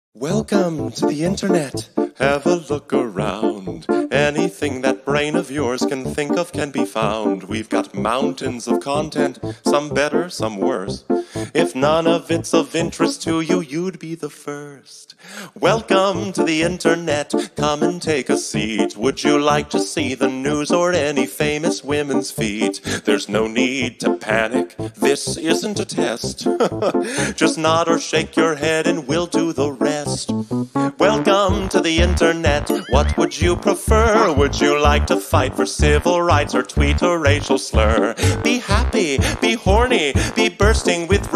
Welcome to the internet. Have a look around. Anything that brain of yours can think of can be found. We've got mountains of content, some better, some worse. If none of it's of interest to you, you'd be the first. Welcome to the internet. Come and take a seat. Would you like to see the news or any famous women's feet? There's no need to panic. This isn't a test. Just nod or shake your head and we'll do the rest. Welcome to the internet. What would you prefer? Would you like to fight for civil rights or tweet a racial slur? Be happy, be horny, be bursting with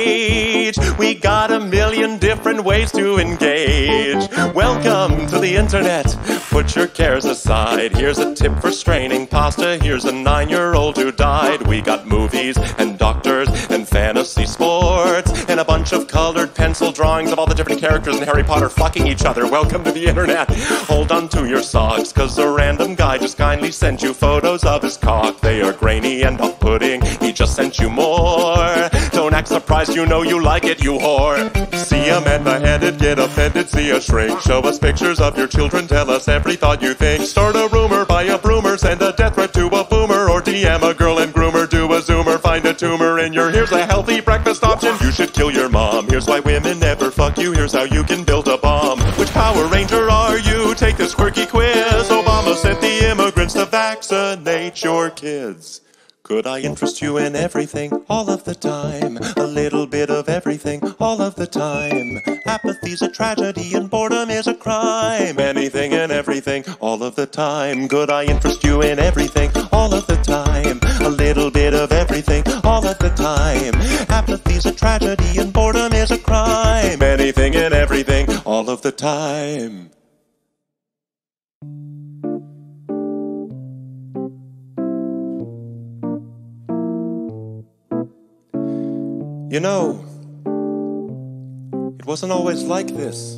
rage. We got a million different ways to engage. Welcome to the internet. Put your cares aside. Here's a tip for straining pasta. Here's a 9-year-old who died. We got movies and doctors and fantasy sports and a bunch of colored pencil drawings of all the different characters in Harry Potter fucking each other. Welcome to the internet. Hold on to your socks, cause a random guy just kindly sent you photos of his cock. They are grainy and off-putting. He just sent you more. Don't act surprised, you know you like it, you whore. See a man beheaded, get offended, see a shrink. Show us pictures of your children, tell us every thought you think. Start a rumor, buy a broomer, send a death threat to a boomer, or DM a girl and groomer, do a zoomer, find a tumor in your here's a healthy breakfast option. You should kill your mom. Here's why women never fuck you. Here's how you can build a bomb. Which Power Ranger are you? Take this quirky quiz. Obama sent the immigrants to vaccinate your kids. Could I interest you in everything, all of the time? A little bit of everything, all of the time. Apathy's a tragedy and boredom is a crime. Anything and everything, all of the time. Could I interest you in everything, all of the time? A little bit of everything, all of the time. Apathy's a tragedy and boredom is a crime. Anything and everything, all of the time. You know, it wasn't always like this.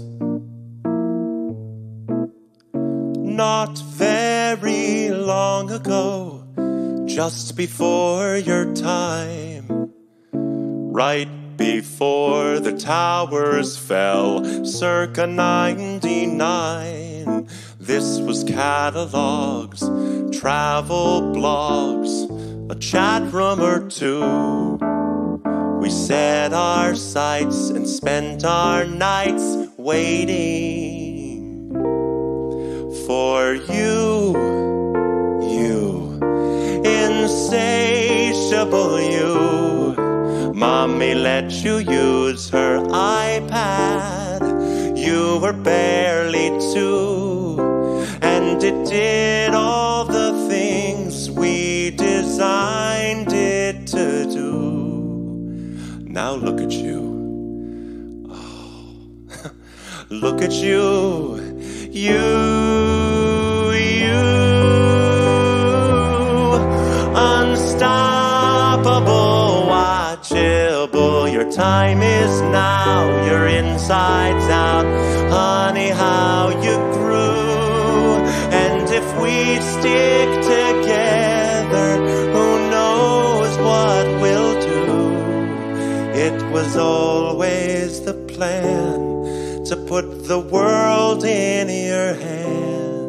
Not very long ago, just before your time, right before the towers fell, circa 99. This was catalogs, travel blogs, a chat room or two. We set our sights and spent our nights waiting for you, insatiable you. Mommy let you use her iPad. You were barely 2, and it did all the things we designed it to do. Now look at you. Oh, look at you. Unstoppable, watchable. Your time is now. Your insides out. Honey, how you grew. And if we stick together, who knows what we'll do. It was always the plan to put the world in your hand.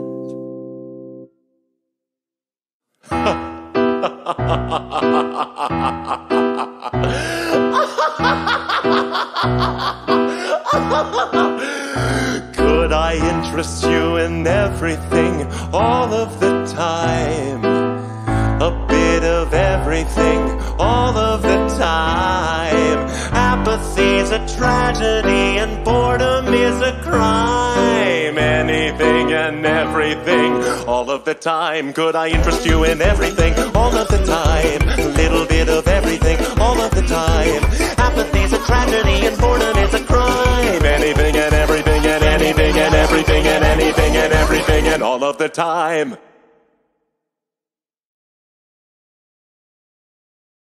Could I interest you in everything, all of the time? A bit of everything, all of the time. Apathy's a tragedy and boredom is a crime. Anything and everything, all of the time. Could I interest you in everything, all of the time? A little bit of everything, all of the time. Apathy's a tragedy and boredom is a crime. Anything and everything and anything and everything and anything and everything and all of the time.